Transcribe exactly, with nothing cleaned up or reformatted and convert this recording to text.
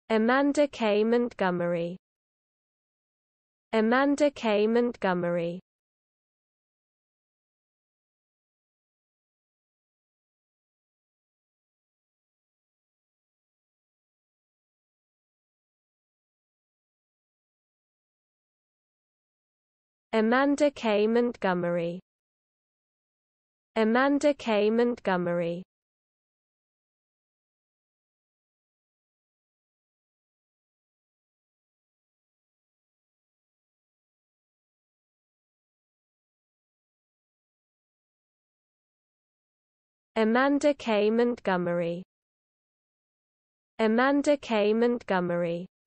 Amanda K. Montgomery. Amanda K. Montgomery. Amanda K. Montgomery. Amanda K. Montgomery. Amanda K. Montgomery. Amanda K. Montgomery.